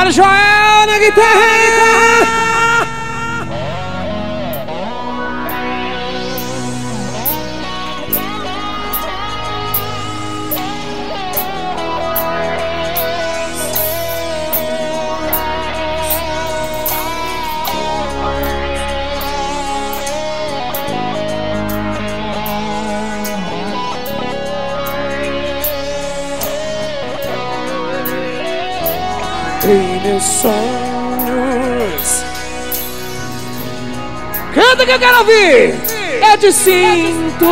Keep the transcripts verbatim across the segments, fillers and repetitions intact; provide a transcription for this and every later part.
Trabalho Joel na guitarra. Em meus sonhos. Canta que eu quero ouvir. Eu te sinto.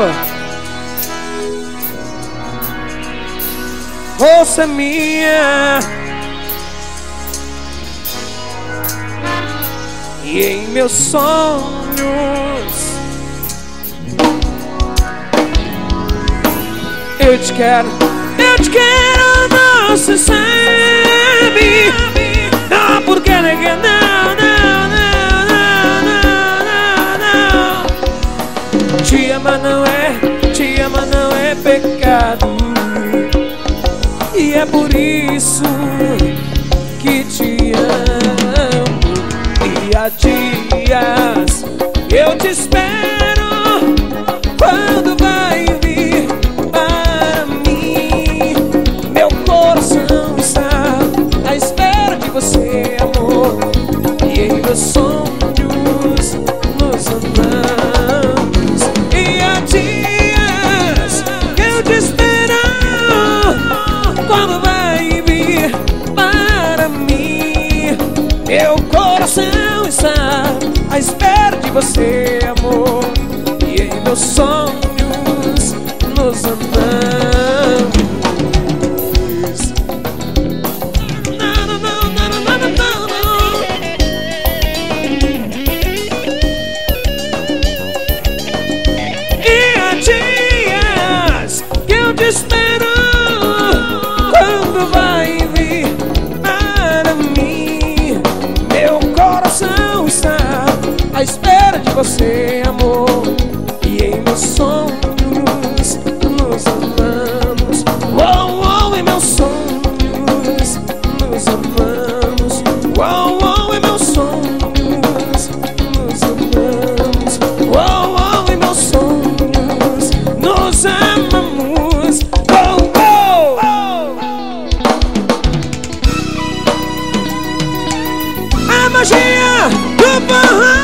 Você é minha. E em meus sonhos eu te quero. Eu te quero, não se sabe. Não, porque ninguém não, não, não, não, não, não. Te ama não é, te ama não é pecado. E é por isso que te amo. E há dias eu te espero. Quando vai vir para mim? Meu coração está à espera de você, amor. E em meus sonhos nos amamos. E há dias que eu te espero. Quando vai vir para mim? Meu coração está à espera de você, amor. E em meus sonhos nos amamos. Espero quando vai vir para mim. Meu coração está à espera de você, amor. E em meus sonhos nos amamos. Oh, oh, em meus sonhos nos amamos. Oh, oh, em meus sonhos nos amamos. Oh, oh, em meus sonhos nos amamos. Magia do forró.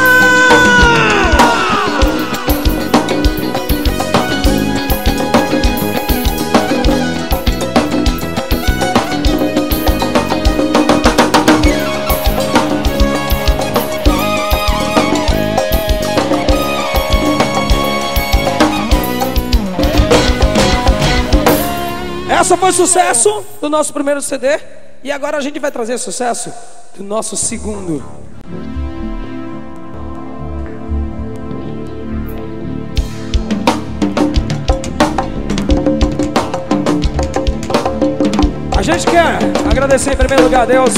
Essa foi sucesso do nosso primeiro C D. E agora a gente vai trazer sucesso do nosso segundo. A gente quer agradecer em primeiro lugar a Deus.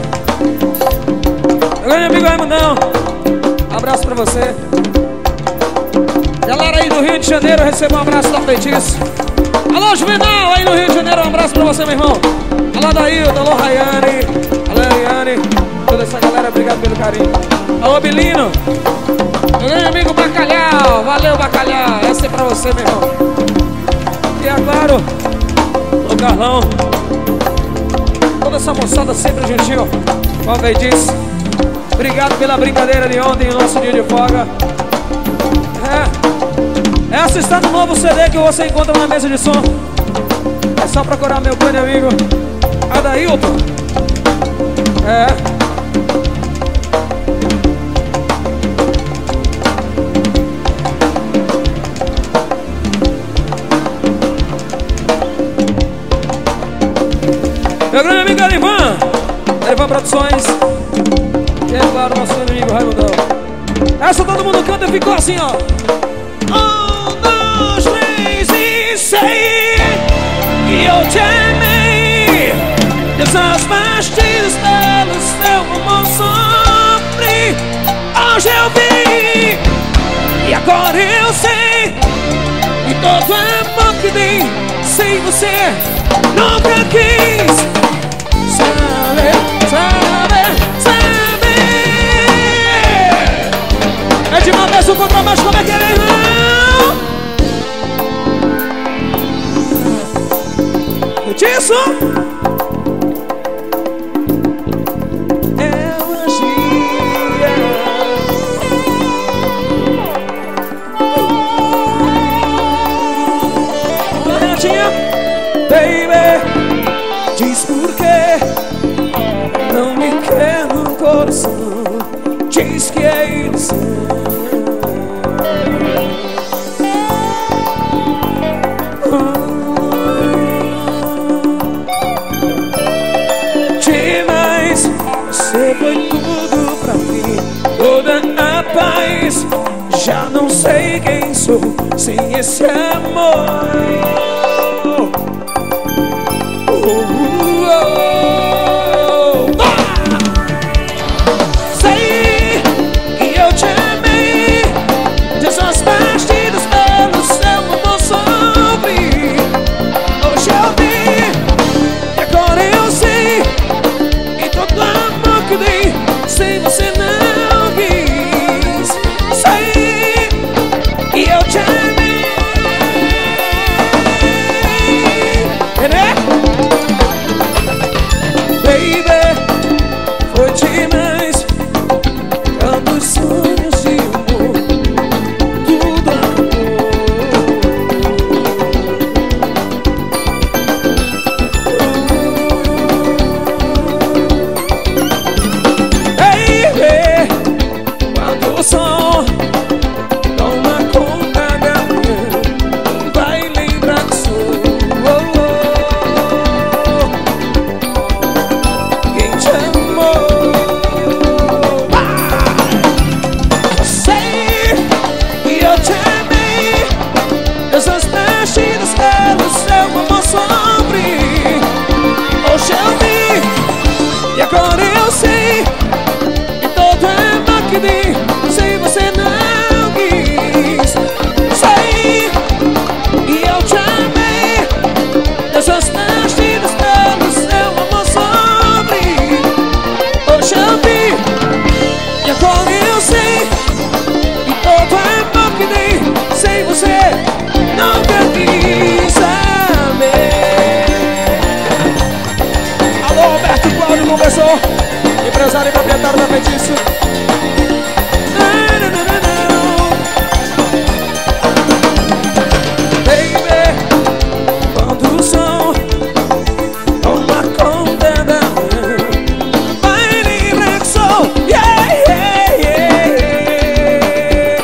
Meu grande amigo Raimundão, um abraço pra você. Galera aí do Rio de Janeiro, receba um abraço da Feitiço. Alô, Juvenal, aí no Rio de Janeiro, um abraço pra você, meu irmão. Alô, Daílton, alô, Rayane, alô, Eliane, toda essa galera, obrigado pelo carinho. Alô, Bilino, meu grande amigo Bacalhau, valeu, Bacalhau, essa é pra você, meu irmão. E é claro, o Carlão, toda essa moçada sempre juntinho, como a Vei disse. Obrigado pela brincadeira de ontem, o nosso dia de folga. É, essa está no novo C D que você encontra na mesa de som. É só procurar meu grande amigo Adailton. É. Meu grande amigo Elivan, Elivan Produções. E é claro, nosso grande amigo Raimundão. Essa todo mundo canta e ficou assim, ó. Um, dois, três e seis. E eu te amei. Dessas bastidas pelos seu amor sofri. Hoje eu vi. E agora eu sei. E todo amor que dei sem você nunca quis saber. Esse é o contrabaixo, como é que é, meu irmão? Disso é magia. Renatinha, baby, diz por que não me quer no coração. Diz que é ilusão. Você foi tudo pra mim, toda a paz. Já não sei quem sou sem esse amor. Oh, oh, oh. Ah! Sei que eu te amei, desgastaste dos pelos, seu amor sobre. Hoje eu vi, e agora eu sei que todo amor que dei, sem você não quis. Sei que eu te amei, né? Baby, foi demais. Tantos sonhos de amor, tudo acabou. Baby, quando o som toma conta da manhã, vai lembrar que sou oh, oh, quem te amou. Ah! Eu sei que eu te amei, essas mexidas pelos seu amor sobre. Hoje eu vi, e agora eu sei que todo amor que dei, sem você não quis. Sei que eu te amei, essas mexidas pelos seu amor sobre. Hoje eu vi, e agora eu sei que todo amor que dei, sem você nunca quis saber. Alô, Roberto Cláudio, professor, empresário e proprietário da Feitiço. Não, não, não, não, não. Baby, quando o som toma conta da manhã, vai lembrar que sou yeah, yeah, yeah.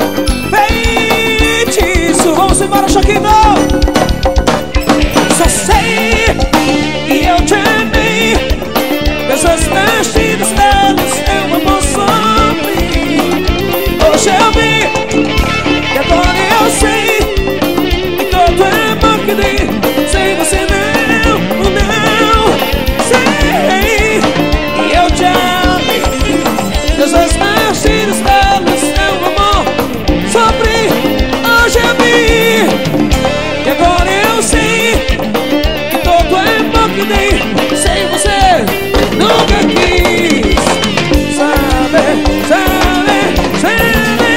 Feitiço, vamos embora, Choquinho. Só sei que eu te amei, essas mexidas pelos seu amor sobre. Hoje eu vi, e agora eu sei que todo amor que dei, sem você não, não. Sei que eu te amei, essas mexidas pelos seu amor sobre. Hoje eu vi, e agora eu sei que todo amor que dei, sem você nunca quis saber, saber, saber.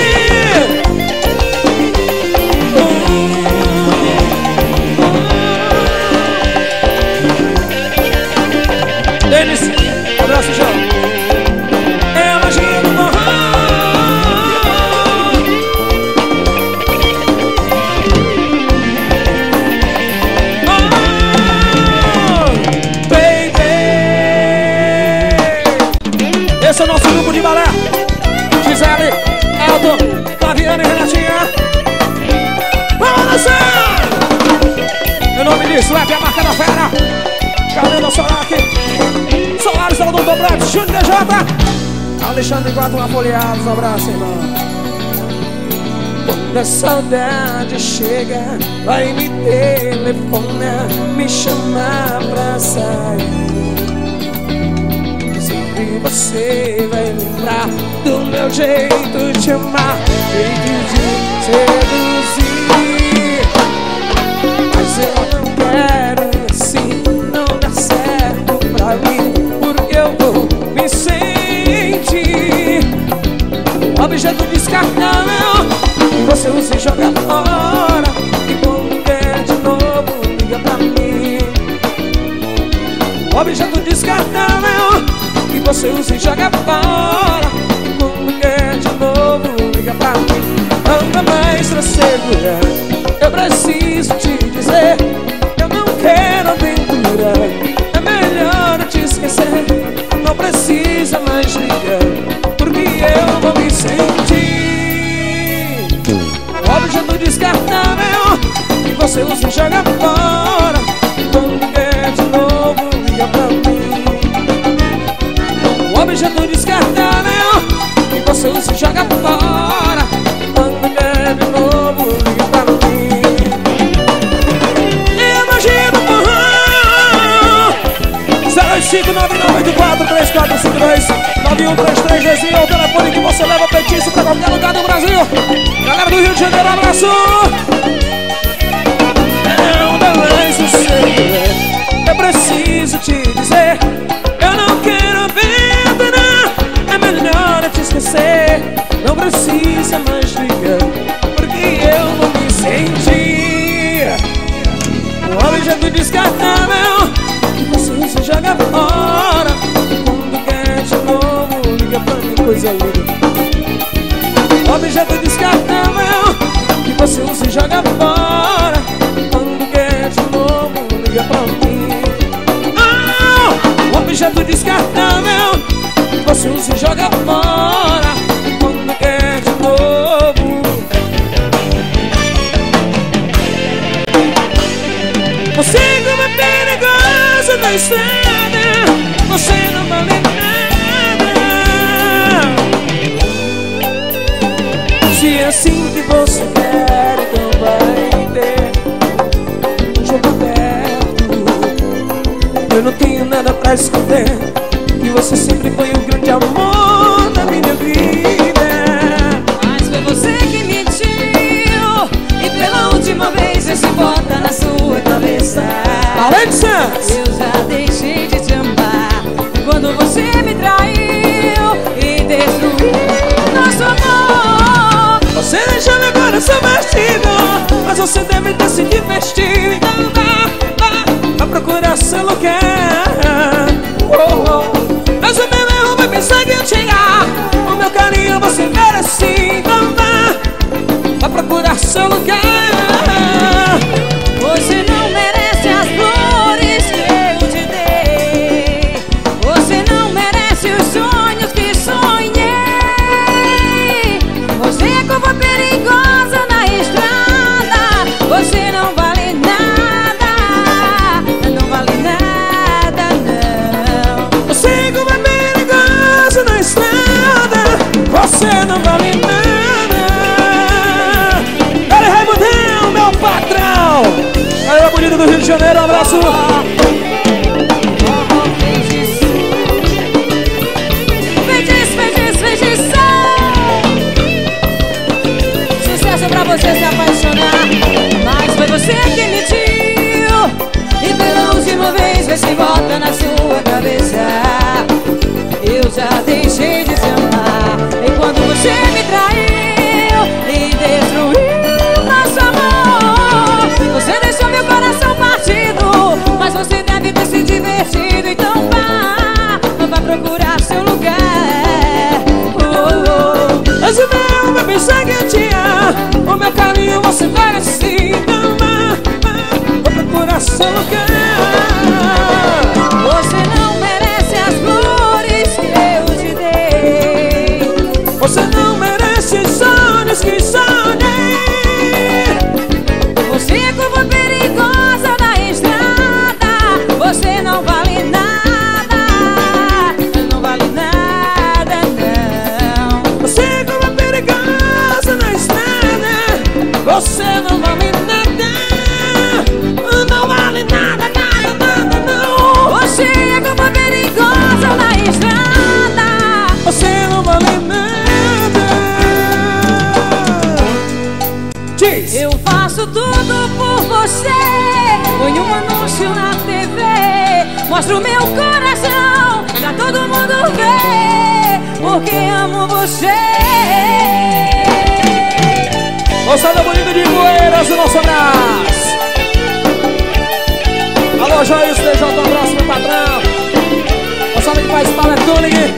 Denis, abraço, João. É a magia do forró. Esse é o nosso grupo de balé. Gisele, Elton, Flaviana e Renatinha. Vamos dançar! Meu nome disso é a marca da fera. Carolina Sorac, Solares, Salvador Dobrante, Júnior D J, Alexandre Quatro Apoliados. Um abraço, irmão. Quando a saudade chega, vai me telefonar, me chamar pra sair. Sempre você vai lembrar do meu jeito de amar, jeito de seduzir. Mas eu não quero assim, não dá certo pra mim, porque eu vou me sentir objeto descartável. descartável que você usa e joga fora. E quando quer de novo, liga pra mim. Objeto descartável que você usa e joga fora. E quando quer de novo, liga pra mim. Anda mais pra segurar, eu preciso te dizer, eu não quero aventura, é melhor eu te esquecer. Não precisa mais ligar, porque eu vou me sentir. Objeto descartável que você usa e joga fora. Quando quer de novo, liga pra mim. Objeto descartável que você usa e joga fora. Quando quer de novo, liga pra mim. E a magia do forró. Zero cinco nove nove oito quatro três quatro cinco dois nove um três três dois é o telefone que você leva petiço pra qualquer lugar do Brasil. Galera do Rio de Janeiro, abraço. Não dá mais o segredo, eu preciso te dizer, eu não quero aventurar, é melhor eu te esquecer. Não precisa mais ligar, porque eu vou me sentir. O objeto descartável que você usa e joga fora. Quando quer de novo, liga pra mim, coisa linda. Objeto descartável que você usa e joga fora. Quando quer de novo, liga pra mim. Oh! Objeto descartável que você usa e joga fora. Quando quer de novo. Você como é perigosa na estrada, você não vale nada. Se é assim que você quer, então vai ter um jogo aberto. Eu não tenho nada pra esconder, que você sempre foi o grande amor da minha vida. Mas foi você que mentiu, e pela última vez esse bota na sua cabeça. Alexa! Eu já deixei de te amar quando você me traiu e destruiu nosso amor. Você deixou meu coração vestido, mas você deve ter se divertido. Então vá, vá, vá procurar seu lugar. Oh, oh. Mas o meu erro vai pensar que eu te amo. O meu carinho você merece. Então vá, vá procurar seu lugar. Você não merece as flores que eu te dei. Você não merece os sonhos que sonhei. Você é como perigosa na estrada. Você não vale nada, não vale nada, não. Você é como perigosa na estrada. Você não vale nada. Cara, Raimundinho, meu patrão. Galera bonita do Rio de Janeiro, um abraço. Feitiço, feitiço, feitição. Sucesso pra você se apaixonar. Mas foi você que mentiu, e pela última vez vê se volta na sua cabeça. Eu já deixei de te amar, e quando você me traiu e destruiu nosso amor, você deixou meu coração partido, mas você deve ter se divertido. Então vá, vá procurar seu lugar. Oh, oh. Mas o meu vai pensar que eu te amo. O meu carinho você merece. Então vá, vá, vá procurar seu lugar. Você não merece as flores que eu te dei. Você não merece os sonhos que sonhei. Você é como perigosa na estrada. Você não vale nada, não vale nada, não. Você é como perigosa na estrada. Você não vale nada. Não vale nada, nada, nada, não. Você é como perigosa na estrada. Você não vale nada. Diz. Eu faço tudo por você. Põe um anúncio na T V, mostro meu coração pra todo mundo ver, porque amo você. mais Paulo Tuning.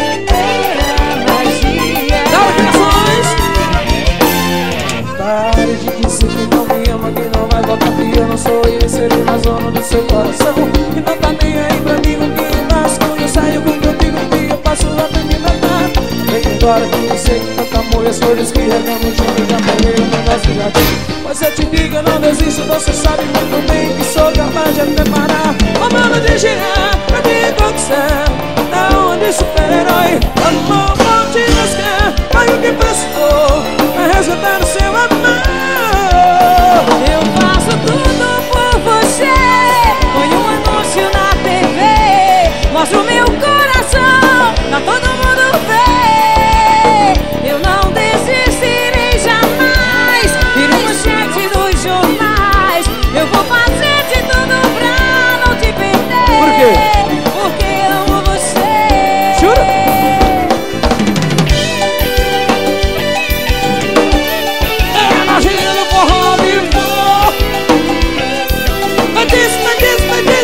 Dá ligações. Pare de dizer que não me ama, que não vai voltar, que eu não sou eu e serei na zona do seu coração. Que não tá nem aí pra mim o que eu faço. Quando eu saio com o que eu digo, o que eu passo até me matar. Vem embora que eu sei que tanto amor e as flores que regamos junto já morreram no nosso jardim. Mas eu te digo, eu não desisto, você sabe muito bem que sou capaz de até parar. Amando de girar, pra me conquistar. Aonde super-herói, amor, vou te buscar. Pague o que prestou, pra resgatar o seu amor. Eu faço tudo por você. Põe um anúncio na T V, mostro o meu coração pra todo mundo ver. Eu não desistirei jamais. Viro manchete dos jornais. Eu vou fazer de tudo pra não te perder. Por quê? Porque amo você. Jura? É a magia do forró vivo. Mas diz, mas diz, mas diz.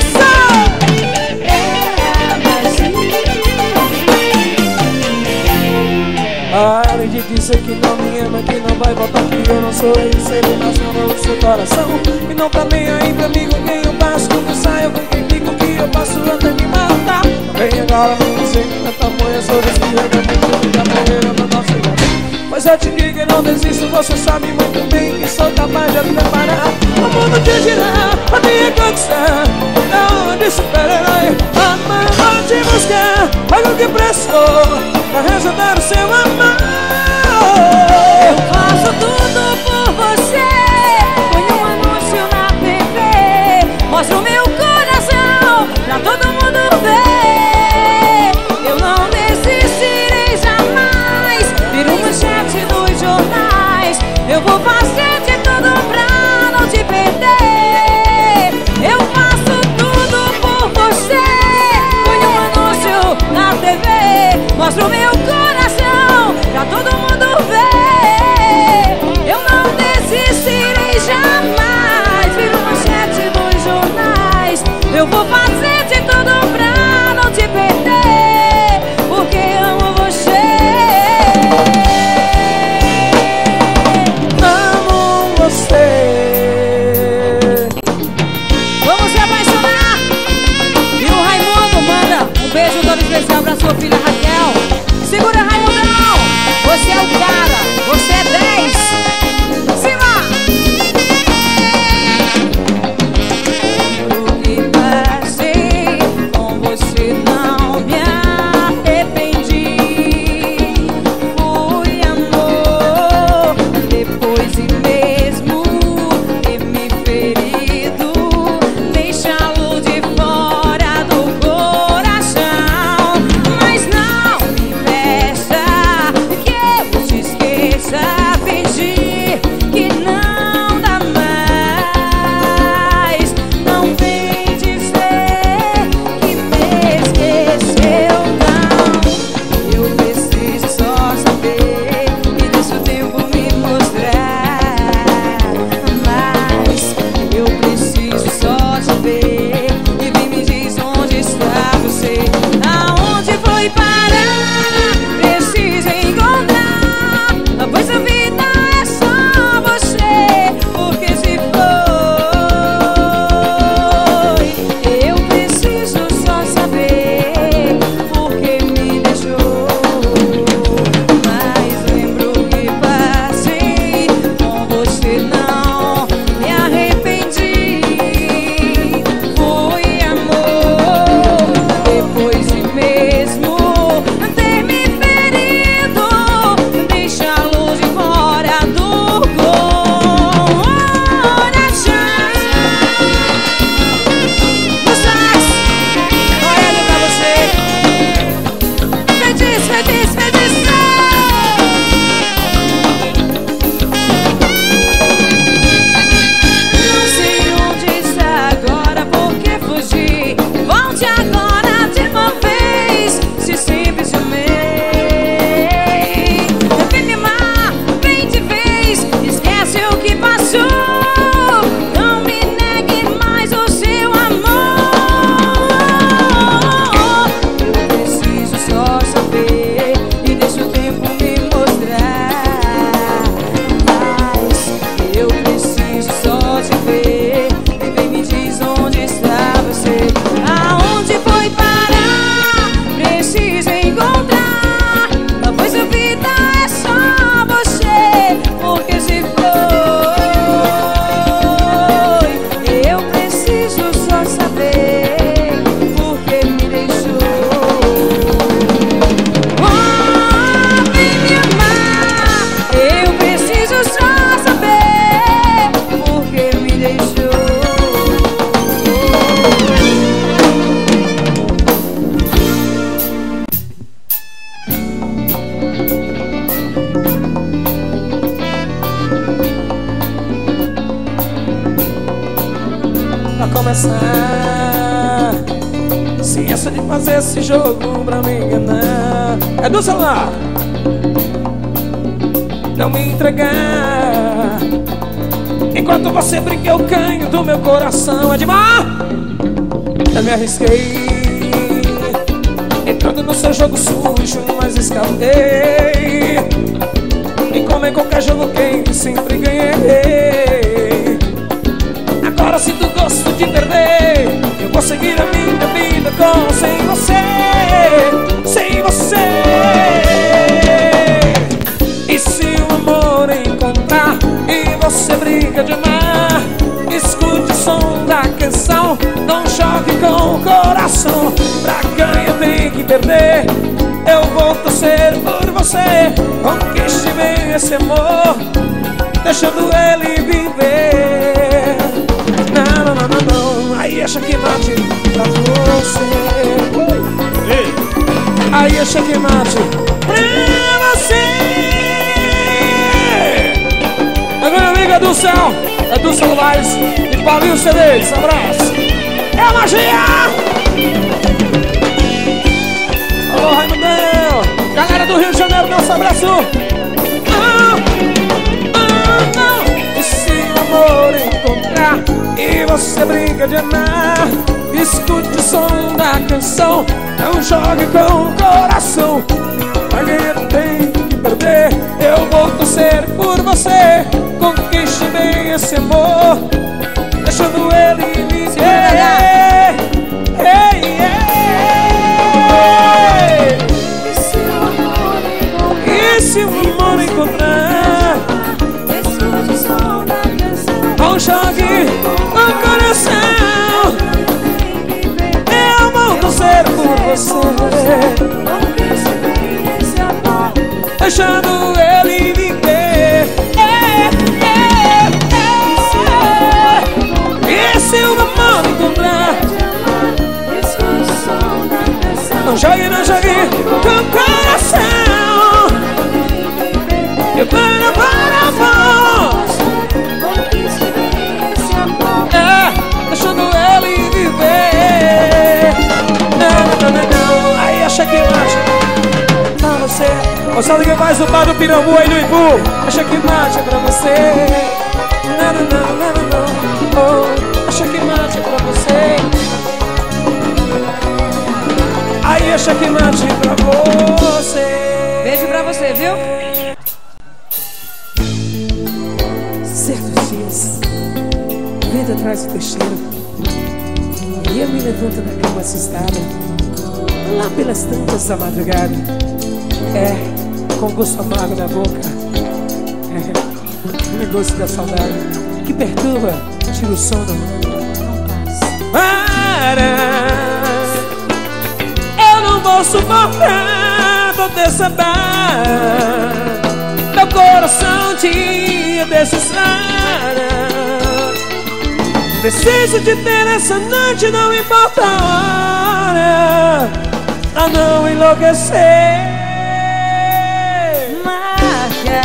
Pare de dizer que não me ama, que não vai voltar, que eu não sou eu, sei na zona do seu coração. E não tá nem aí pra mim com quem eu passo, quando eu saio com quem digo que eu passo até me matar. Vem agora me dizer que tanta manha sou desse que eu não já morreram no nosso jardim. Mas eu te digo e não desisto, você sabe muito bem que sou capaz de até parar. O mundo te girar, pra me conquistar. Aonde super-herói, amar, vou te buscar. Paga o que prestou, pra resgatar o seu amor. Eu faço tudo por você. Põe um anúncio na T V, mostro o meu coração pra todo mundo ver. Eu não desistirei jamais. Viro manchete nos jornais. Eu vou fazer de tudo pra não te perder. Eu faço tudo por você. Põe um anúncio na T V, mostro o meu coração pra todo mundo ver. Eu não desistirei jamais. Viro manchete nos jornais. Eu vou fazer de tudo pra não te perder. Porque amo você. Não a começar. Sem essa de fazer esse jogo pra me enganar. É do celular. Não me entregar. Enquanto você brinca eu canho do meu coração. É demais. Eu me arrisquei entrando no seu jogo sujo, mas escapei. E como em qualquer jogo quem sempre ganhei. Agora sinto gosto de perder. Eu vou seguir a minha vida com sem você. Sem você. E se o amor encontrar e você briga de amar, escute o som da canção, não choque com o coração. Pra ganhar tem que perder. Eu vou torcer por você. Conquiste bem esse amor, deixando ele viver. Não, não, não, não, não. Aí é checkmate pra você. Aí é checkmate pra você. Agora amiga do céu, é do celulares e Paulinho C Ds. Abraço. É a magia. Alô, Raimundão! Galera do Rio de Janeiro, nosso abraço! Ah, ah, não. E se o amor encontrar e você brinca de amar, escute o som da canção, não jogue com o coração. Pra ganhar tem que perder. Eu vou torcer por você. Conquiste bem esse amor, deixando ele viver. Ei, ei. E se o amor encontrar, escute o som da canção, não jogue no coração. Eu vou torcer por você, deixando ele viver. É, é, é. E se o amor encontrar, escute o som da canção, não jogue, não jogue com o coração. Eu quero para voz, é, deixando ele viver. Não, não, não, não. Aí é checkmate pra você. Moçada que faz o bar do Pirambu aí no Ipu, é checkmate pra você. Não, não, não, não, não. Oh, é checkmate pra você. Aí é checkmate pra você. Beijo pra você, viu? Certos dias, vendo atrás do testeiro, e eu me levanto da cama assustada, lá pelas tantas da madrugada. É, com gosto amargo na boca, é, o gosto da saudade que perturba, tira o sono, não passa. Para, eu não vou suportar todo esse bar. Meu coração te desespera. Preciso de ter essa noite, não importa a hora, pra não enlouquecer. Marca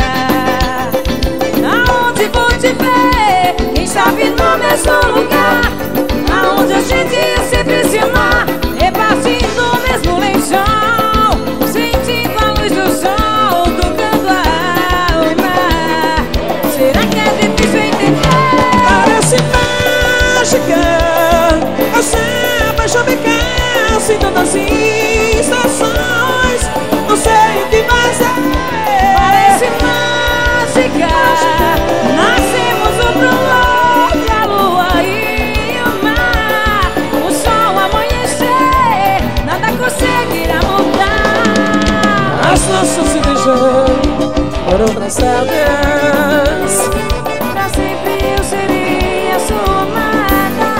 aonde vou te ver, quem sabe no mesmo lugar, aonde a gente ia sempre se amar, repartindo o mesmo lençol, sentindo a luz do sol tocando a mar. Será que é difícil entender? Parece mágica, você paixão me cansa em todas as estações. Não sei o que mais é. Parece mágica, nascemos um pro outro, a lua e o mar. O sol amanhecer, nada conseguirá mudar. As nossas se beijando por outras aldeas. Pra sempre eu serei a sua amada.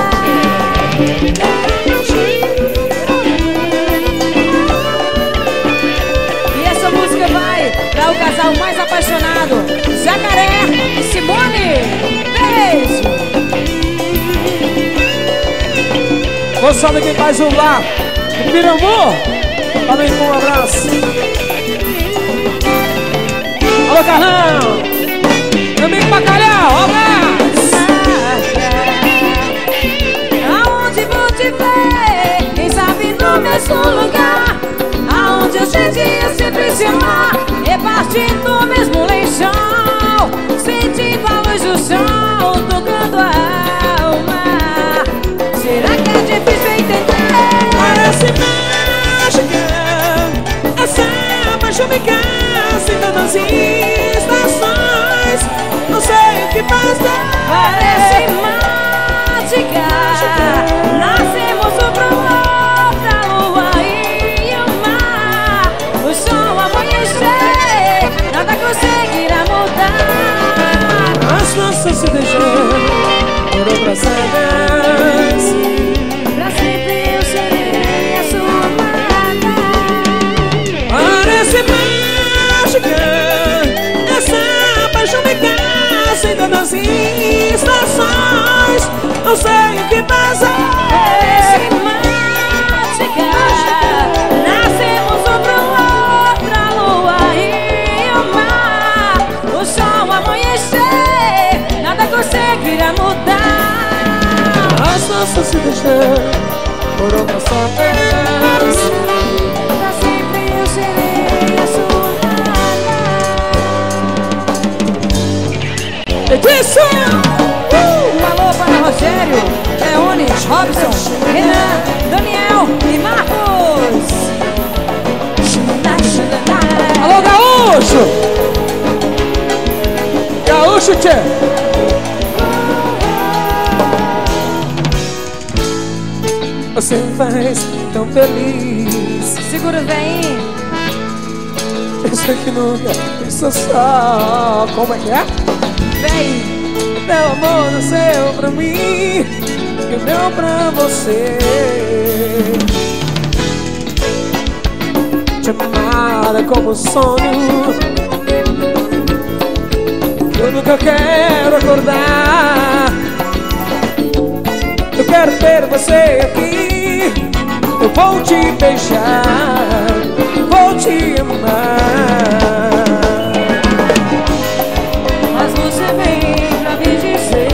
E essa música vai para o casal mais apaixonado, Jacaré e Simone. Beijo! Moçada que faz o lar de Pirambu, também com um abraço. Alô, Carlão, meu amigo Bacalhau, um abraço. que passa. Parece mágica. Nascemos um pro outro, a lua e o mar. O sol amanhecer, nada conseguirá mudar. As nossas se deixando por outras cenas. Pra sempre eu serei a sua amada. Parece mágica essa paixão me casa em todas as estações. Não sei o que passa. Parece mágica. Nascemos um pro outro, a lua e o mar. O sol amanhecer, nada conseguirá mudar. As nossas se deixando por outras cenas. Pra sempre eu serei a sua amada. É disso! Um alô para Rogério, Leones, Robson, Renan, Daniel e Marcos. Alô, Gaúcho! Gaúcho, tchê! Você me faz tão feliz. Segura, vem. Eu sei que nunca pensou só. Como é que é? Vem. Meu amor nasceu pra mim e o meu pra você. Te amar é como um sonho. Eu nunca quero acordar. Eu quero ter você aqui. Eu vou te beijar, vou te amar. Mas você vem pra me dizer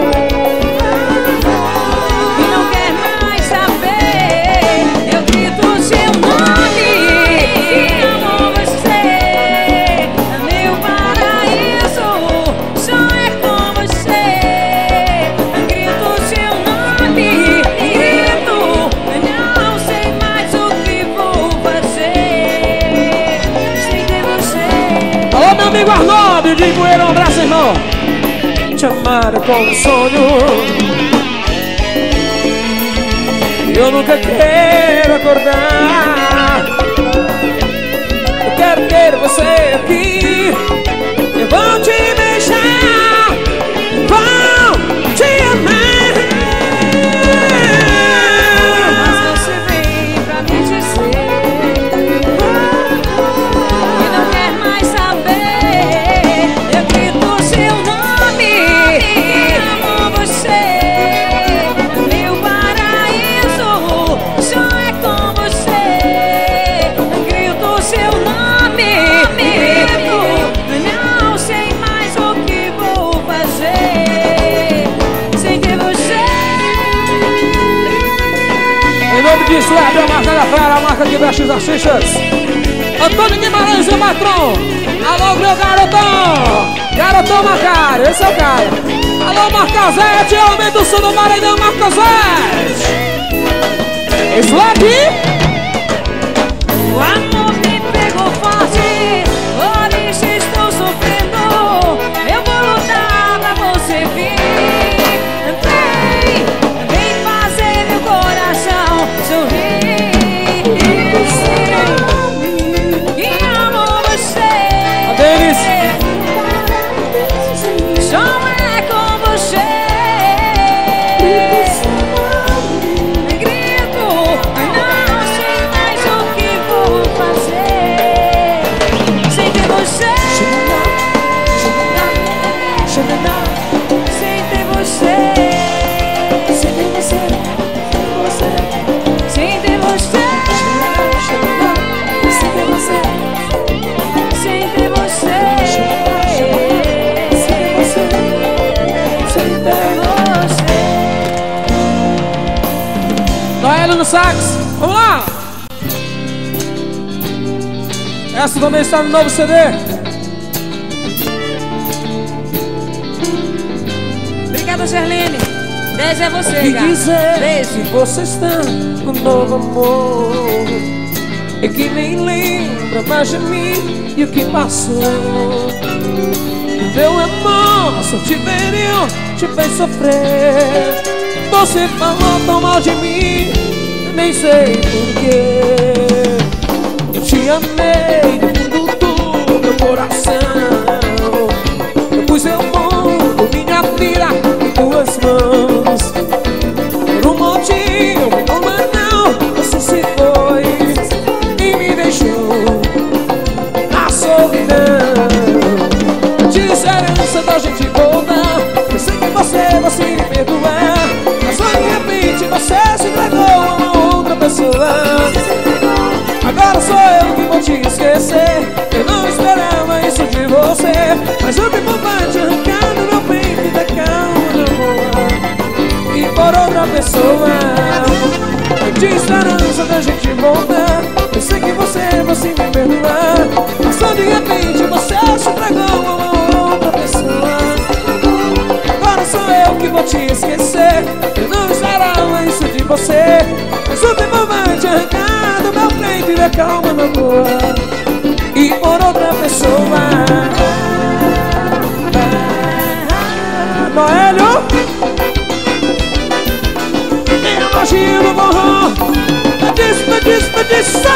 que não quer mais saber. Eu grito seu nome e amo você. Meu paraíso só é com você. Grito seu nome, grito, não sei mais o que vou fazer sem ter você. Alô, meu amigo Arnaldo de Bueiro, um abraço, irmão. Te amar é como um sonho. Eu nunca quero acordar. Eu quero ter você aqui. Eu vou te beijar, vou te amar. Mas você vem pra me dizer que não quer mais saber. Eu grito seu nome e amo você. Meu paraíso só é com você. Grito seu nome, grito, não sei mais o que vou fazer sem ter você. Em nome disso, é a marca da Clara, a marca que veste os artistas. Antônio Guimarães e o Matron. Alô, meu garotão. Garotão Macário, esse é o cara. Alô, Marcosete, homem do sul do Maranhão, Marcosete. Esse lá aqui. O amor me pegou forte, por isso estou sofrendo. Eu vou lutar pra você vir. Vem, vem fazer meu coração sorrir. Que amo você. A Denis. Só é com você. Grito, não sei mais o que vou fazer sem ter você. Sem ter você. Sem ter você. Sem ter você. Sem ter você. Sem ter você. Sem ter você. Noélio no sax. Vamos lá. Essa também está no novo C D. Obrigada, Gerline. Beijo é você, Que gata. dizer Beijo. que você está com um novo amor e que nem lembra mais de mim e o que passou. Meu amor, nosso tiverio te fez sofrer. Você falou tão mal de mim, nem sei porquê. Eu te amei do fundo do meu coração. Eu pus meu mundo, minha vida em tuas mãos. Por um motivo, uma não, você se foi e me deixou na solidão. De esperança da gente voltar, eu sei que você vai se me perdoar, mas só de repente você se entregou a uma outra pessoa. Agora sou eu que vou te esquecer. Eu não esperava isso de você, mas o tempo vai te arrancar do meu peito e da calma do amor e por outra pessoa. De esperança da gente voltar, eu sei que você vai se me perdoar, mas só de repente você se entregou a uma outra pessoa. Agora sou eu que vou te esquecer. Eu não esperava isso de você, mas o tempo vai te arrancar do meu peito e da calma na boa e por outra pessoa. Noélio, imagina o morro, despedição.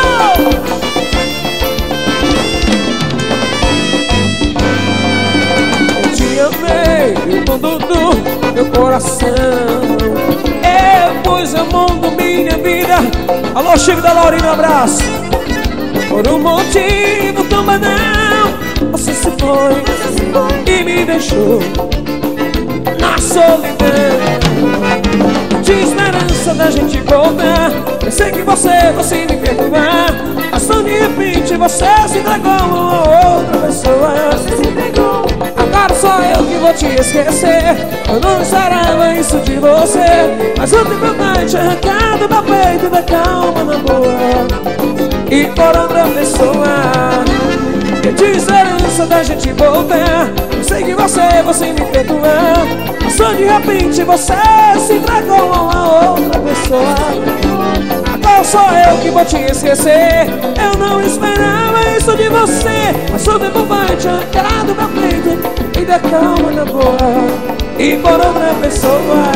Eu te amei do fundo do meu coração. Eu pus a mão na minha vida. Alô, Chico da Laurina, um abraço. Por um motivo tão banal, você se foi e me deixou na solidão. De esperança da gente voltar, eu sei que você vai se me perdoar, mas só de repente você se entregou a uma outra pessoa. Agora sou eu que vou te esquecer. Eu não esperava isso de você, mas o tempo vai te arrancar do meu peito e da calma na boa e por outra pessoa. De esperança da gente voltar, eu sei que você vai se me perdoar, mas só de repente você se entregou a uma outra pessoa. Agora sou eu que vou te esquecer. Eu não esperava isso de você, mas o tempo vai te arrancar do meu peito e da calma na boa e por outra pessoa.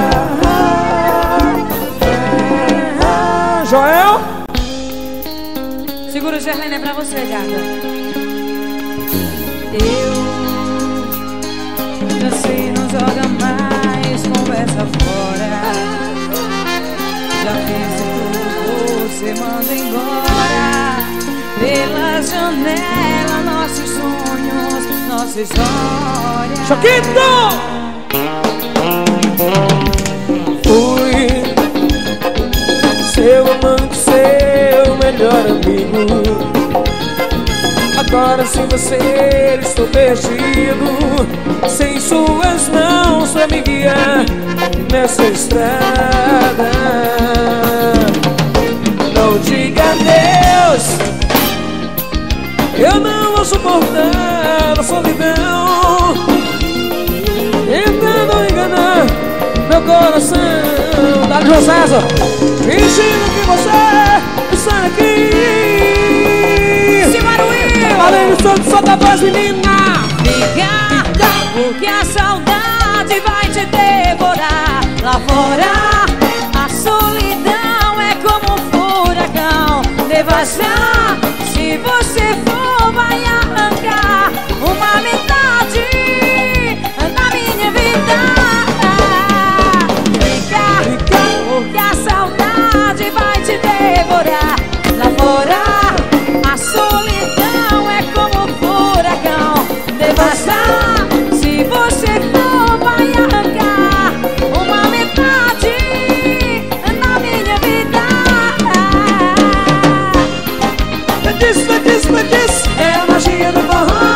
Joel, segura o Gerlene, é pra você, gata. Eu já sei, não joga mais conversa fora. Já fiz tudo, você manda embora. Pela janela, nossos sonhos, nossa história. Choquito! Fui seu amante, seu melhor amigo. Agora sem você estou perdido, sem suas mãos pra me guiar nessa estrada. Não diga adeus, eu não vou suportar a solidão, tentando enganar meu coração. Dá-lhe, João César, fingindo que você está aqui. Valeu, Santos, solta a voz, menina. Fica, porque a saudade vai te devorar. Lá fora, a solidão é como um furacão. Devastar, se você for, vai arrancar uma metade da minha vida. Fica, porque a saudade vai te devorar. Lá fora, a solidão é como um furacão. Devastar, se você for, vai arrancar uma metade da minha vida. Diz, diz, diz, é a magia do forró.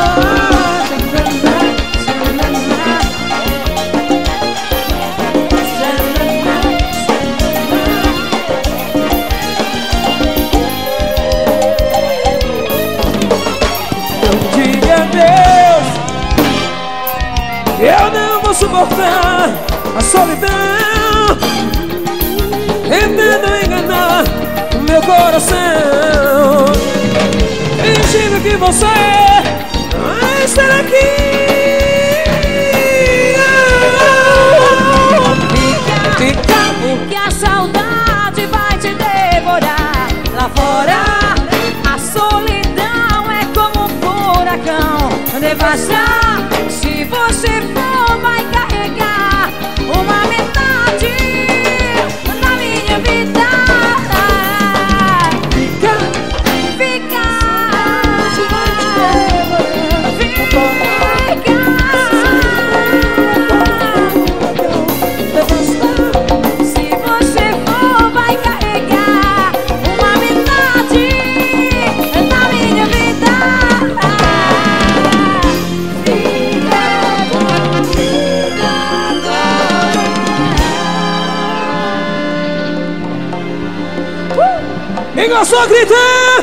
Eu não vou suportar a solidão, tentando enganar o meu coração, fingindo que você vai estar aqui. gostou, grita!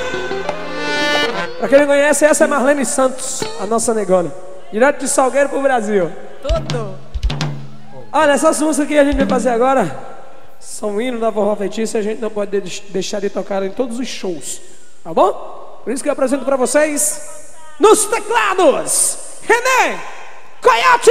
Pra quem não conhece, essa é Marlene Santos, a nossa negona. Direto de Salgueiro pro Brasil. Tudo. Olha, essas músicas que a gente vai fazer agora são um hino da Forró Feitiça e a gente não pode deixar de tocar em todos os shows, tá bom? Por isso que eu apresento pra vocês, nos teclados, René Coyote!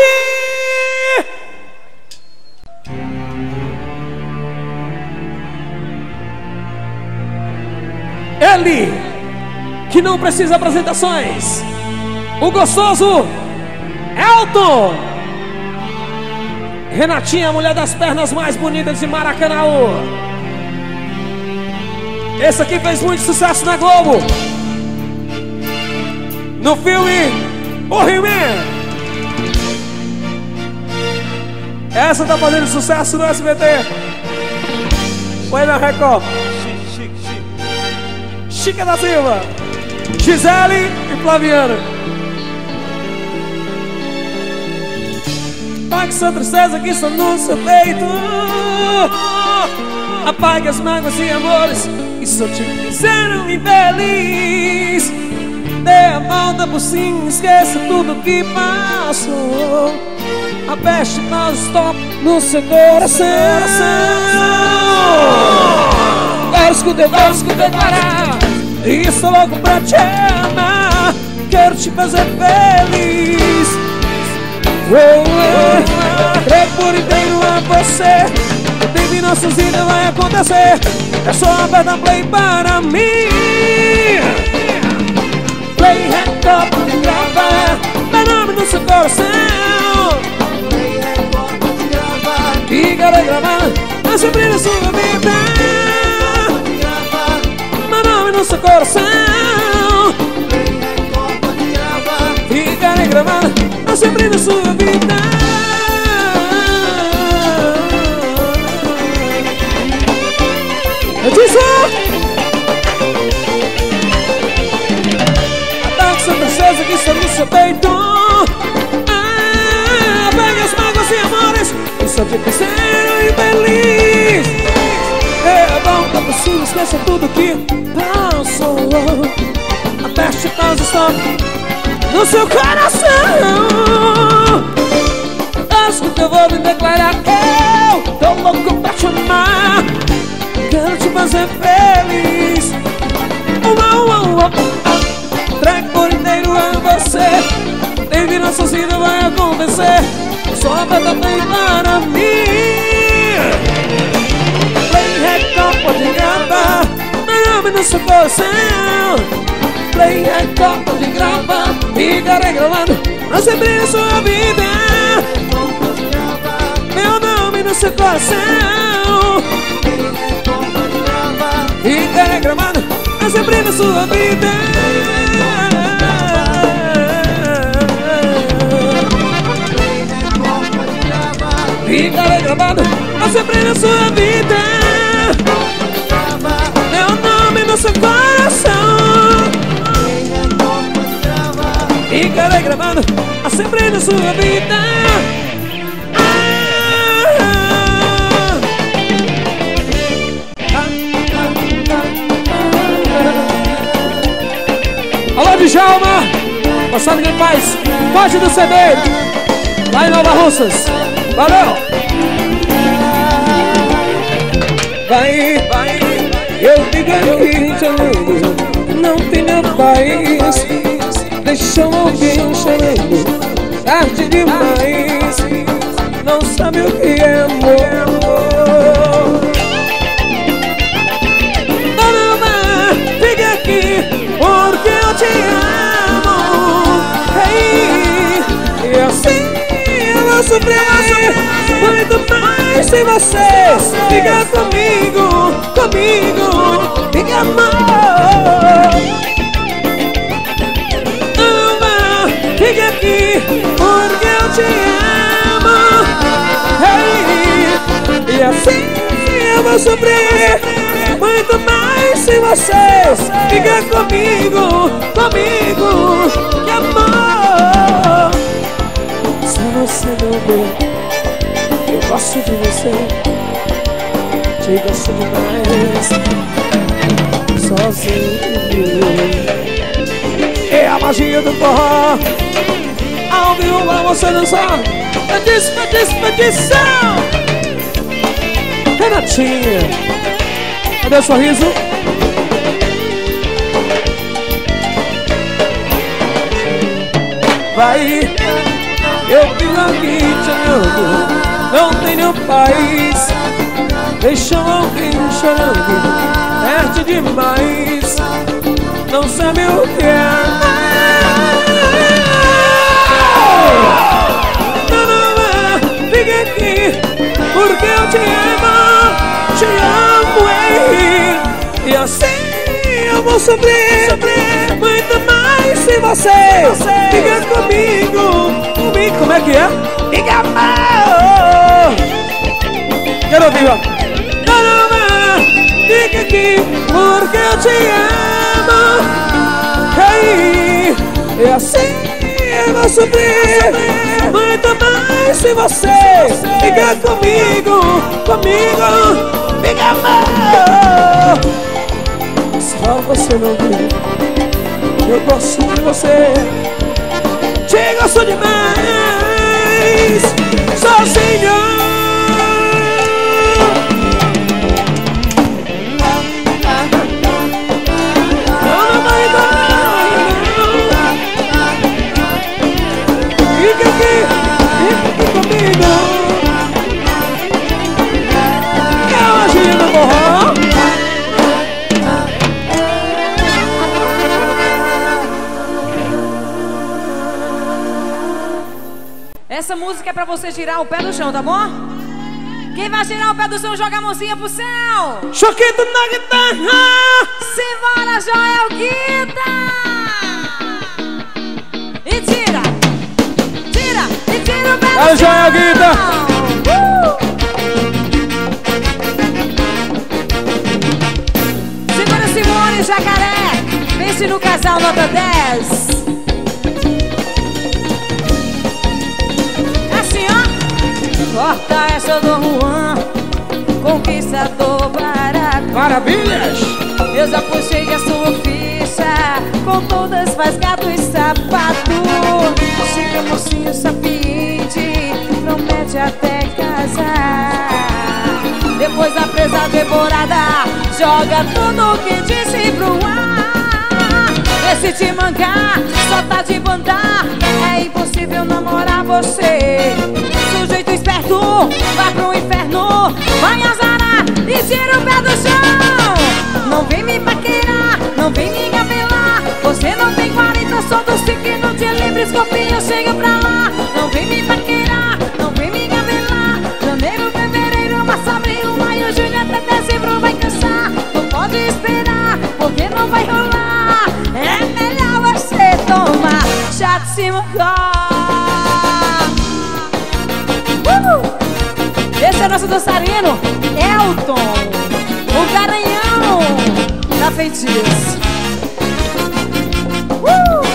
Ele, que não precisa apresentações, o gostoso Elton. Renatinha, a mulher das pernas mais bonitas de Maracanaú. Esse aqui fez muito sucesso na Globo, no filme O He-Man. Essa tá fazendo sucesso no S B T. Foi na Record. Chica da Silva, Gisele e Flaviana. Apague sua tristeza que está no seu peito. Apague as mágoas e amores que só te fizeram infeliz. Dê a volta por cima, esqueça tudo que passou. A peste nós stop no seu coração. Quero escutar, quero escutar parar. E estou louco pra te amar. Quero te fazer feliz. Oh, oh, entrego por inteiro a você. O tempo em nossas vidas vai acontecer. É só apertar play para mim. Play, record, pode gravar meu nome no seu coração. Play, record, pode gravar. Ficarei gravando, mas sempre na sua vida. Pode gravar meu nome no seu coração. Play, record, pode gravar. Ficarei gravando, mas sempre na sua vida. Eu disse, ataque essa princesa que está no seu peito. Ah, pegue as mágoas e amores que só te fizeram infeliz. É bom, tá possível, esqueça tudo que passou. A peste causa stop no seu coração. Acho que eu vou me declarar. Eu tô louco pra te amar. Quero te fazer feliz. Uau, uau, uau. Trago por inteiro a você. Tem que nossa vida vai acontecer. Só pra dar bem para mim. Play, record, pode gravar meu nome no seu coração. Play, record, pode gravar. Ficarei gravando pra sempre na sua vida. Meu nome no seu coração. Ficarei gravando pra sempre na sua vida. Ficarei gravado pra sempre na sua vida. Meu nome no seu coração. Ficarei gravado pra sempre na sua vida. Alô, Djalma, passando quem faz parte do C D lá em Nova Russas. Valeu! Vai, vai, eu digo aqui te amo. Não tenho paz. Deixa alguém chorando. Tarde demais. Não sabe o que é amor. Não, não, não, fica aqui, porque eu te amo. Hey, e assim eu vou sofrer muito mais se você ficar comigo, comigo, fica amor. Ama, fica aqui, porque eu te amo. Hey, e assim eu vou sofrer muito mais se você ficar comigo, comigo, que amor. Se você não vê, eu gosto de você, te gosto demais. sozinho. É a magia do forró. Ao vivo pra você dançar. É disso, é disso, é disso. Renatinha, cadê o sorriso? Vai, eu fico aqui te amando. Não tenho paz. Deixa alguém chorando. Perde demais. Não sabe o que é. Não, não, não, fica aqui, porque eu te amo. Te amo, hein? E assim eu vou sofrer, sofrer muito mais se você, você fica comigo. Comigo, como é que é? Fica mal. Quero ouvir, ó. Não, não, não, fica aqui, porque eu te amo. Hey, e assim eu vou sofrer muito mais se você ficar comigo, comigo. Fica mal. Só você não viu. Eu gosto de você. Te gosto demais. Sozinho. Fica aqui, fica aqui comigo. É a magia do forró. Essa música é pra você girar o pé do chão, tá bom? Quem vai girar o pé do chão, joga a mãozinha pro céu. Choquito na guitarra. Simbora, Joel Guita. E tira, tira, e tira o pé do Vai, chão. Joel Guita. Uh! Segura, Simone, Jacaré. Pense no casal nota dez. Corta essa do Juan, conquistador barato. Maravilhas! Eu já puxei a sua ficha, com todas faz gato e sapato. Chega mocinho sapiente, promete até casar. Depois da presa devorada, joga tudo que disse pro ar. Esse te mancar, só tá de bandar. É impossível namorar você. Sujeito esperto, vai pro inferno, vai azarar e tira o pé do chão. Não vem me paquerar, não vem me engabelar. Você não tem quarenta, só do signo de livre, escorpião, chega pra lá. Não vem me paquerar, não vem me engabelar. Janeiro, fevereiro, março, abril, maio, junho, até dezembro vai cansar. Não pode esperar, porque não vai rolar. É melhor você tomar chá de cima. Esse é nosso dançarino, Elton, o garanhão da Feitiço. Uh!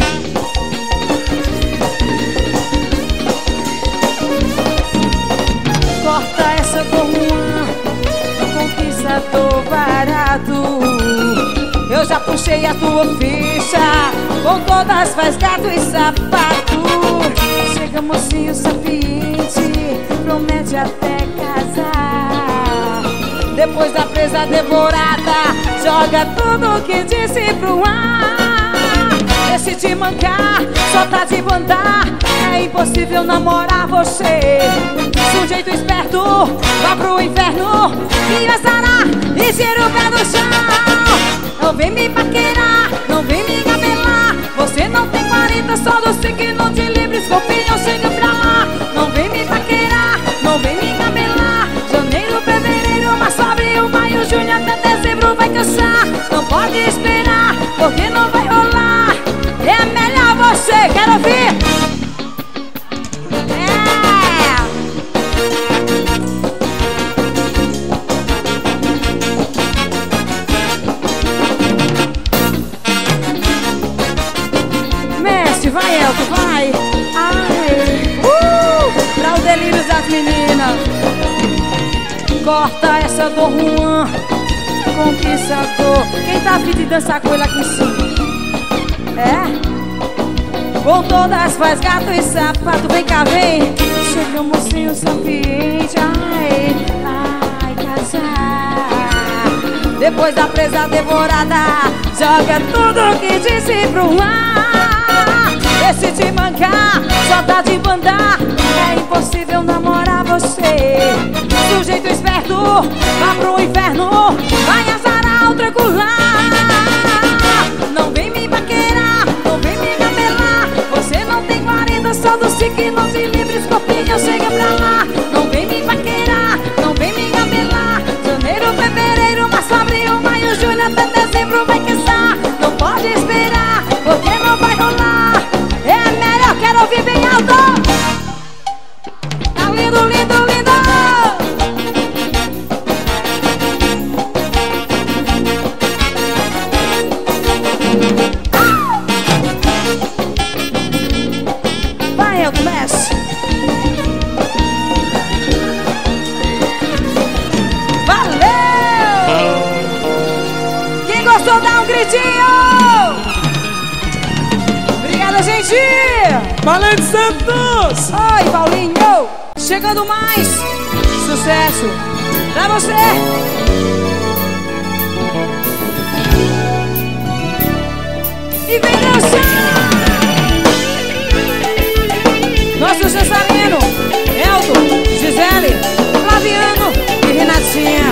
Corta essa com conquistador barato. Eu já puxei a tua ficha, com todas faz gato e sapato. Chega mocinho sapiente, promete até casar. Depois da presa devorada, joga tudo que disse pro ar. Esse te mancar, só tá de bandar. É impossível namorar você. Sujeito esperto, vá pro inferno e vai sarar e tira o pé do chão. Não vem me paquerar, não vem me engabelar. Você não tem quarenta, só do signo de livre, escorpião, chega pra lá. Não vem me paquerar, não vem me engabelar. Janeiro, fevereiro, março, abril, maio, junho, até dezembro vai cansar. Não pode esperar, porque não vai rolar. É melhor você, quero ouvir. Vai, Elton, vai! Ai! Uh! Pra o delírio das meninas. Corta essa do Juan, conquistador. Quem tá afim de dançar com ele aqui em cima? É? Com todas faz gato e sapato. Vem cá, vem. Chega mocinho sapiente. Ai, ai, casar. Depois da presa devorada, joga tudo que disse pro ar. Esse te mancar, só dá de bandar. É impossível namorar você. Sujeito esperto, vá pro inferno. Vai azarar o tranqular. Não vem me paquerar, não vem me gabelar. Você não tem quarenta, só doce que não te livre. Escorpinho, chega pra lá. Não vem me paquerar, não vem me gabelar. Janeiro, fevereiro, março, abril, maio, julho, até dezembro vai queçar. Não pode esperar, porque não vai rolar. É melhor, quero ouvir bem alto. Tá lindo, lindo, lindo. Vai, Elton Messi. Valeu! Quem gostou, dá um gritinho. Obrigada, gente. Valente Santos! Oi, Paulinho! Chegando mais sucesso pra você! E vem dançar! Nosso dançarino, Elton, Gisele, Flaviano e Renatinha.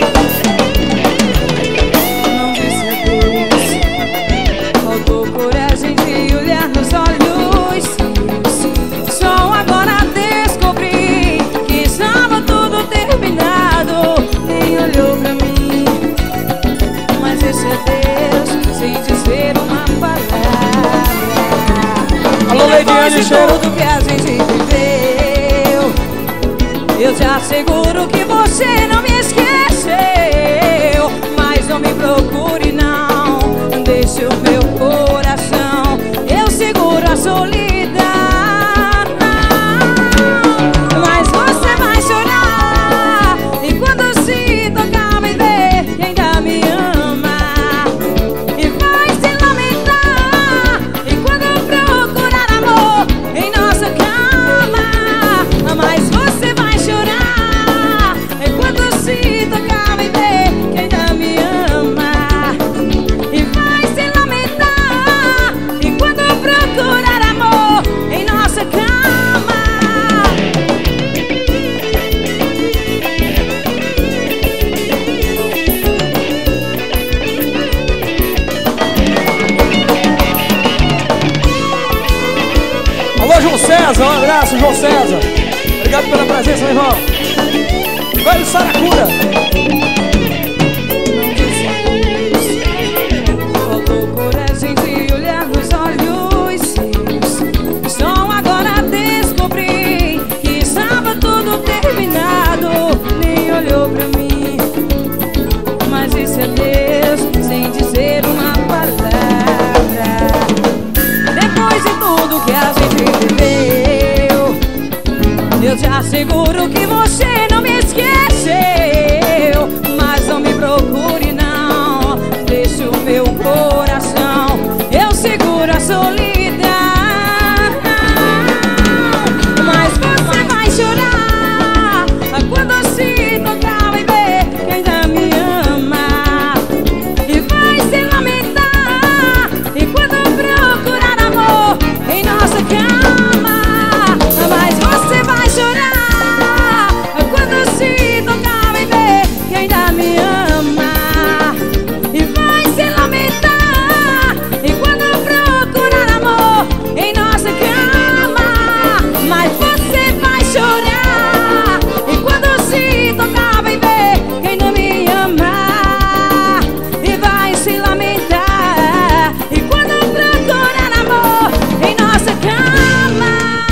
Não disse adeus, faltou coragem de olhar nos olhos. Só agora descobri que estava tudo terminado. Nem olhou pra mim, mas esse adeus sem dizer uma palavra. Alô, Leidiane, cheiro. Tudo que a gente viveu, eu te asseguro que você não me esqueceu. Mas não me procure não, deixe o meu coração, eu seguro a solidão. Mas você vai chorar, e quando se tocar vai ver que ainda me ama. E vai se lamentar, e quando procurar amor em nossa cama. Mas você vai chorar, e quando se tocar vai ver que ainda me ama. E vai se lamentar, e quando procurar amor em nossa cama. Alô, João César, um abraço, João César. Obrigado pela presença, meu irmão. Velho Saracura. Faltou coragem de olhar nos olhos seus. Só agora descobri que estava tudo terminado. Nem olhou pra mim, mas disse adeus sem dizer uma palavra. Depois de tudo que a gente viveu, eu te asseguro que você não me esqueceu. Mas não me procure não, deixe o meu coração, eu seguro a solidão. Mas você vai chorar, quando se tocar vai ver que ainda me ama. E vai se lamentar, e quando procurar amor em nossa cama. Mas você vai chorar, quando se tocar vai ver que ainda me ama. E vai se lamentar, e quando procurar amor em nossa cama. Mas você vai chorar, e quando se tocar vai ver que ainda me ama. E vai se lamentar, e quando procurar amor em nossa cama.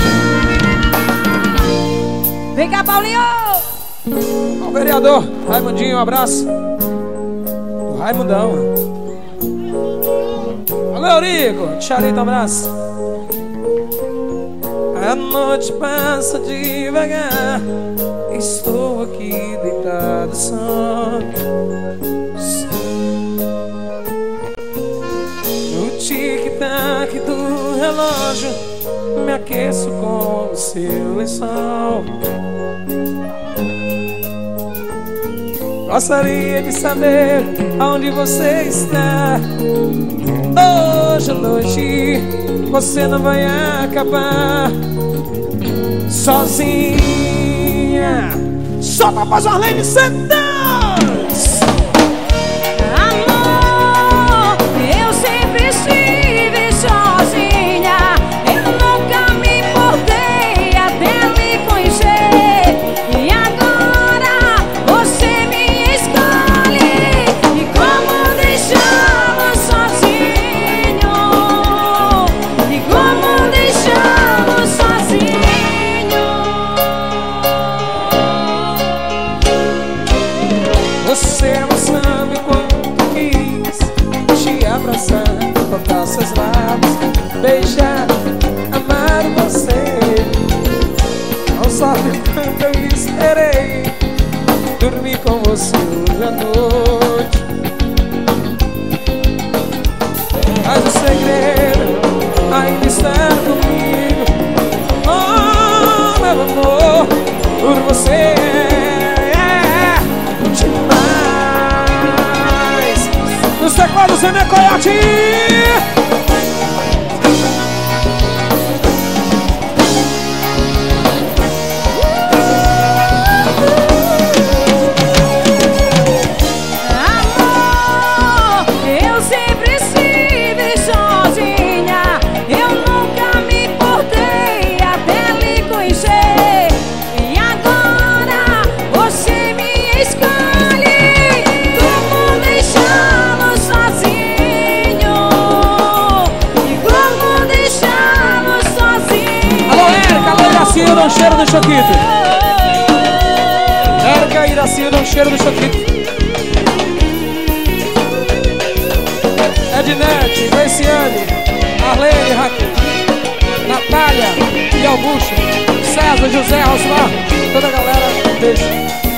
Vem cá, Paulinho! Ao vereador Raimundinho, um abraço. O Raimundão. Alô, Eurico. Charito, um abraço. A noite passa devagar, estou aqui deitado só. No tic-tac do relógio me aqueço com o seu lençol. Gostaria de saber aonde você está. Hoje à noite você não vai acabar sozinha. Solta a voz, Arlene Santos. Amor, eu sempre estive sozinha. Eu nunca me importei até me conhecer. E agora você me escolhe. E como deixá-lo sozinho? E como deixá-lo sozinho? Você não sabe quanto quis te abraçar, tocar seus lábios, beijar, amar você. Não sabe quanto eu esperei dormir com você hoje à noite. Mas o segredo ainda está comigo. Oh, meu amor, por você demais. Nos teclados, Zé Coyote. Amor, eu sempre estive sozinha. Eu nunca me importei até lhe conhecer. E agora você me escolhe. Como deixá-lo sozinho? E como deixá-lo sozinho? Alô, Érica, alô, Iracilda, um cheiro do Choquito. Érica, Iracilda, um cheiro do Choquito. Ednete, Graciane, Arlene, Raquel, Natália e Augusto, César, José, Rosmar, toda a galera, um beijo.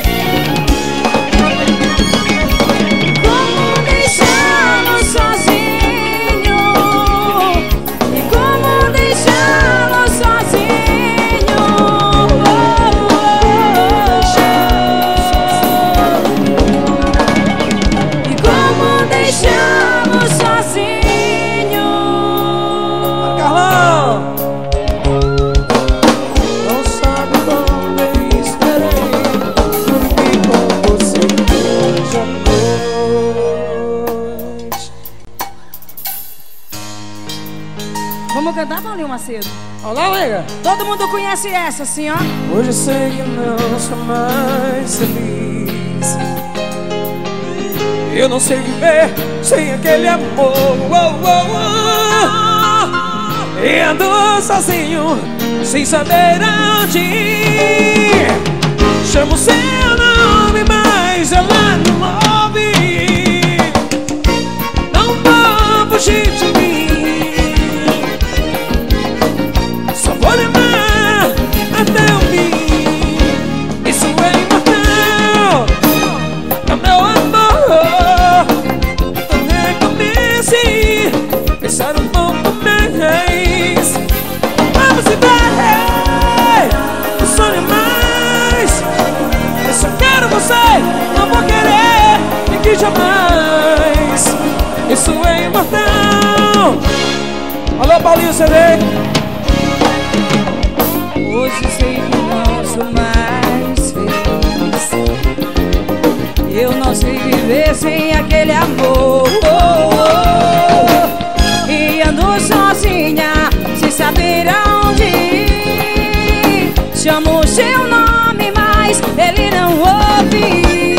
Como deixá-lo sozinho? E como deixá-lo sozinho? E como deixá-lo sozinho? Carlão! Não sabe como eu esperei dormir com você hoje à noite. Vamos cantar, Paulinho Macedo? Olá, nega! Todo mundo conhece essa, assim, ó. Hoje eu sei que não sou mais feliz. Eu não sei viver sem aquele amor. Oh, oh, oh. E ando sozinho, sem saber onde ir. Chamo seu nome, mas ela não ouve. Não vou fugir de mim. Só vou lembrar até o fim. Isso é imortal. É meu amor. Então recomece. Pensar um pouco mais. Vamos viver. Não sonho mais. Eu só quero você. Não vou querer ninguém jamais. Isso é imortal. Alô, Paulinho C D. Hoje sei que não sou mais feliz. Eu não sei viver sem aquele amor. E ando sozinha, sem saber aonde ir. Chamo o seu nome, mas ele não ouve.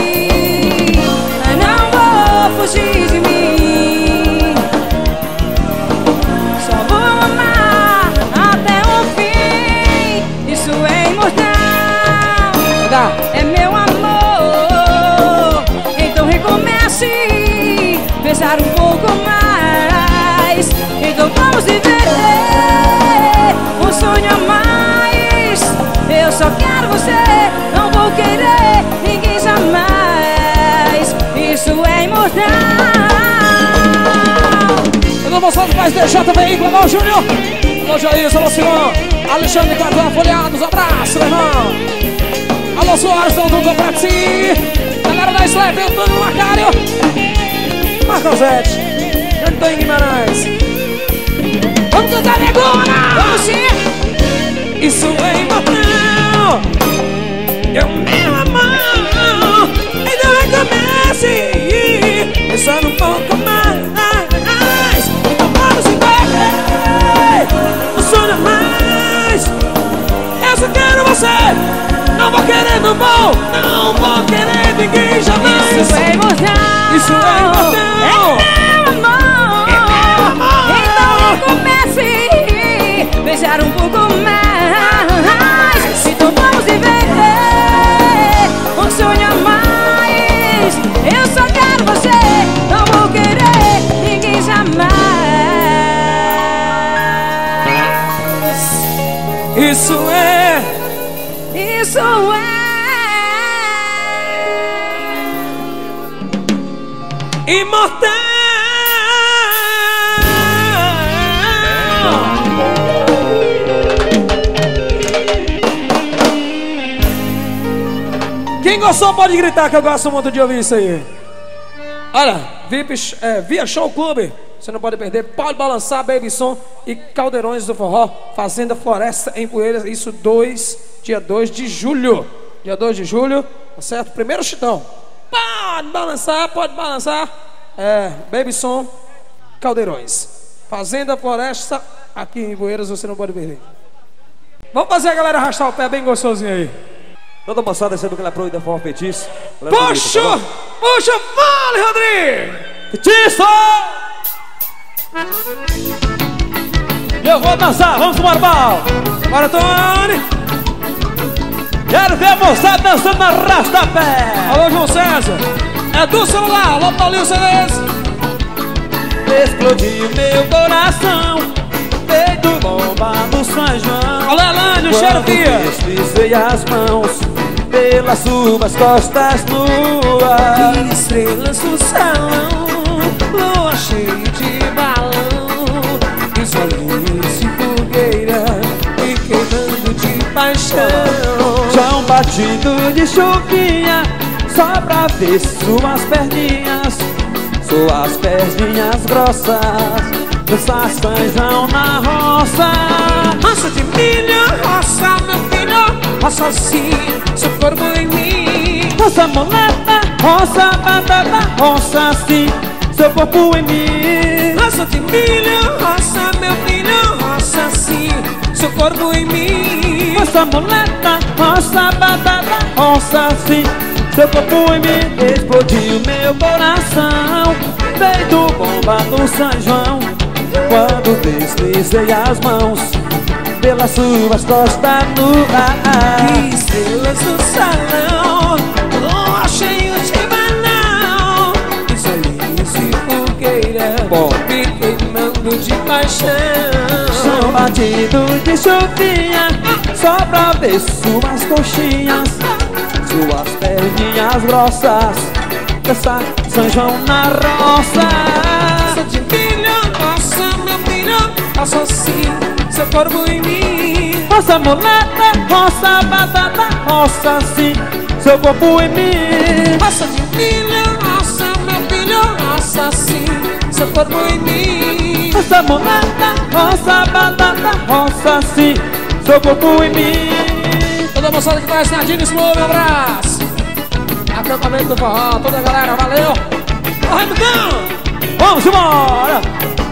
Não vou fugir de mim. Só vou amar até o fim. Isso é imortal. É meu amor. Então recomece. Pensar um pouco mais. Então vamos viver um sonho a mais. Eu só quero você, não vou querer ninguém jamais. Isso é imortal. Eu não vou só mais deixar também, Global Júnior. Alô Jair, alô Simão, Alexandre Carvalho Folhados, abraço, meu irmão. Alô Soares, estão tudo pra ti. Galera da Slap, eu tô no Macário. Marcosete, Antônio Guimarães. Vamos cantar negona! Vamos sim! Isso é imortal. Eu me amo. Ainda recomece. Só um pouco mais. Então vamos embora. Não sonha mais. Eu só quero você. Não vou querer, não vou. Não vou querer ninguém jamais. Isso é imortal. Isso é imortal. É meu amor. É meu amor. Então comece. Beijar um pouco mais. Então vamos viver. Não sonha mais. Eu só quero você. Não vou querer ninguém jamais. Isso é. Isso é imortal. Quem gostou pode gritar, que eu gosto muito de ouvir isso aí. Olha, V I P, é, Via Show Clube, você não pode perder. Pode balançar, Baby Som e Caldeirões do Forró, Fazenda Floresta em Poeiras. Isso dois, dia dois de julho. Dia dois de julho, tá certo? Primeiro chitão. Pode balançar, pode balançar. É, Baby Som, Caldeirões, Fazenda Floresta aqui em Poeiras, você não pode perder. Vamos fazer a galera arrastar o pé bem gostosinho aí. Toda moçada recebe aquela proida forró feitiço. Puxa! Tá, puxa, vale, Rodrigo! Feitiço! Eu vou dançar, vamos pro bal. Bora, Tony! Quero ver a moçada dançando na rasta-pé. Alô, João César! É do celular, alô, Paulinho Celes! Explodiu meu coração, feito bomba do São João. Alô, Elânio, cheiro fia! Deslizei as mãos pelas suas costas nuas. Estrelas no salão, lua cheia de balão, e solinhos e fogueira, e queimando de paixão. Chão batido de chuvinha, só pra ver suas perninhas, suas perninhas grossas, dançar São João na roça. Roça de milho, roça, meu filho, roça sim, seu corpo em mim. Roça mulata, roça batata, roça sim, seu corpo em mim. Roça de milho, roça, meu filho, roça sim, seu corpo em mim. Roça mulata, roça batata, roça sim, seu corpo em mim. Explodiu meu coração, feito bomba do São João, quando deslizei as mãos pelas suas costas nuas. Estrelas no salão, lua cheio de balão, e solinhos e fogueira, me queimando de paixão. Chão batido de chuvinha, só pra ver suas coxinhas, suas perninhas grossas, dançar São João na roça. Roça de milho, roça, meu filho, roça sim, seu corpo em mim. Roça mulata, roça batata, roça sim, seu corpo em mim. Roça de milho, roça, meu filho, roça sim, seu corpo em mim. Roça mulata, roça batata, roça sim, seu corpo em mim. Toda a moçada que conhece Nadine Smooth, um abraço. Acampamento do forró, toda a galera, valeu. Ô, Raimundão, Vamos embora!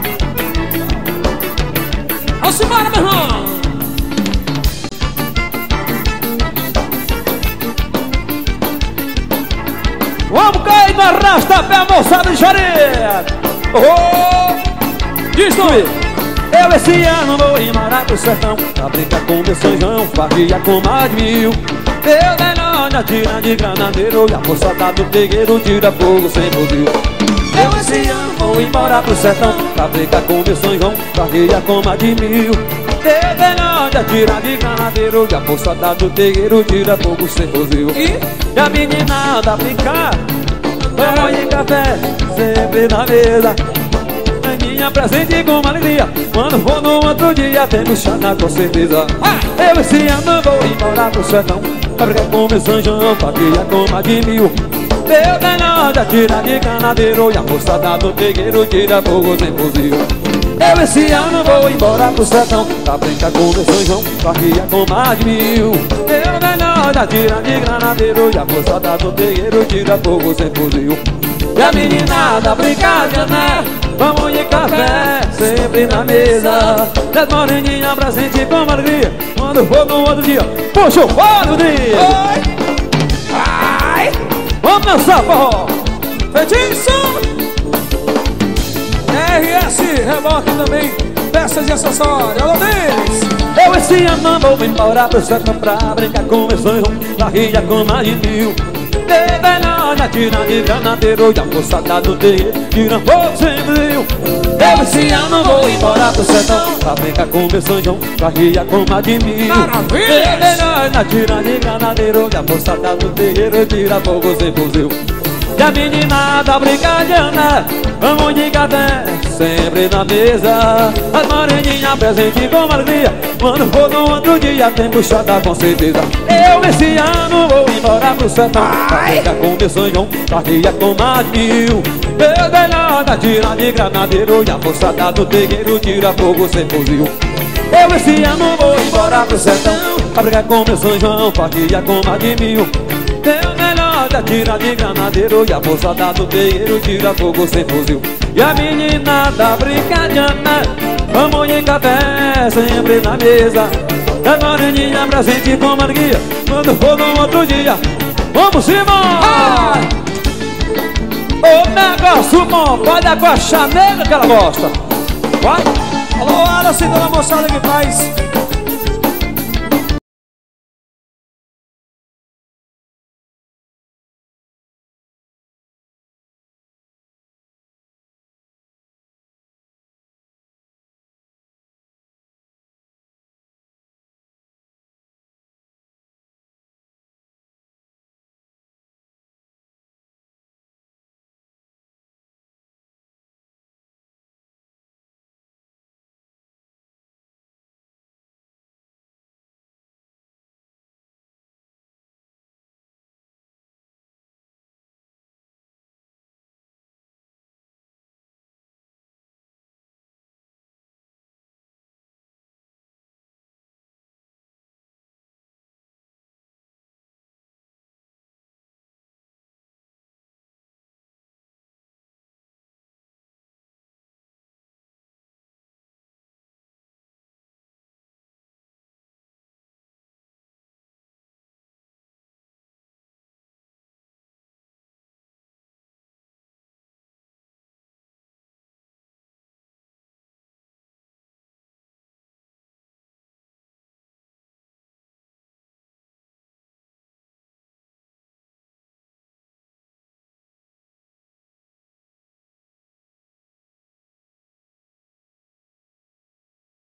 vamos embora, meu irmão. Vamos cair na rasta-pé, moçada de xareia! Oh! Diz, Tom. Eu esse ano vou embora pro sertão, pra brincar com meu São João, farria com mais de mil. Eu denônia, tira de granadeiro, e a moçada do pegueiro tira fogo sem fuzil. Eu esse ano vou embora pro sertão, pra brincar com meu São João, farria com mais de mil. Eu melhor de atirar de granadeiro, e a moçada do terreiro tira fogo sem fuzil. E E a meninada brincar, vamos em café, sempre na mesa. Minha presente com uma alegria, quando for no outro dia tem buchada com certeza. ah, Eu esse ano vou embora pro sertão, pra brigar com meu São João, pra criar com mais de mil. Meu melhor de atirar de granadeiro, e a moçada do terreiro tira fogo sem fuzil. Eu esse ano vou embora pro sertão, pra brincar com meu São João, pra criar com mais de mil. Meu melhor de atirar de granadeiro, e a moçada do terreiro tira fogo sem fuzil. E a meninada brincadeira, vamos de café, sempre na mesa. Das moreninhas pra sentir com alegria, quando for no outro dia, puxa o fora dia. oi, ai, Vamos dançar, forró. feitiço. R S, reboque também, peças e acessórios, alô deles. Eu esse ano vou embora pro sertão, pra brincar com meu São João, pra rir com mais de mil. De melhor atira de granadeiro, e a moçada do terreiro tira fogo sem fuzil. Eu esse ano vou embora pro sertão, pra brincar com meu São João, pra rir com mais de mil. Maravilha! De melhor atira de granadeiro, e a moçada do terreiro tira fogo sem fuzil. E a meninada brincadeira, vamos de café, sempre na mesa. As moreninhas presente com alegria, quando for no outro dia tem buchada com certeza. Eu esse ano vou embora pro sertão, pra brincar com meu São João, pra criar com mais mil. Meu melhor tira de granadeiro, e a moçada do terreiro tira fogo sem fuzil. Eu esse ano vou embora pro sertão, pra brincar com meu São João, pra criar com mais de mil. Meu melhor tira de granadeiro, e a moçada do terreiro tira fogo sem fuzil. E a meninada brincadeira, vamos de café, sempre na mesa. A moreninha pra sentir com alegria, quando for no outro dia, vamos embora! O negócio bom, pode dar com a chanela que ela gosta. Vai! Alô, Alice, dona moçada que faz